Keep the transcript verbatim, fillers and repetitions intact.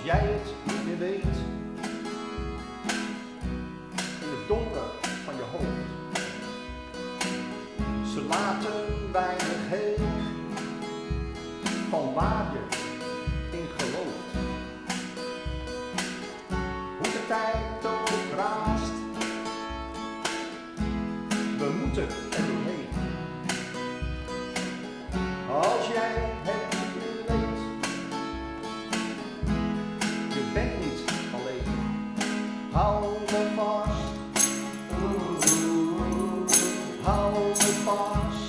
jij het niet meer weet, in het donker van je hoofd. Ze laten weinig heel van waar je in gelooft. Hoe de tijd ook raast, we moeten er doorheen. Als jij het weet, je bent niet alleen. Hou me vast, hou me vast.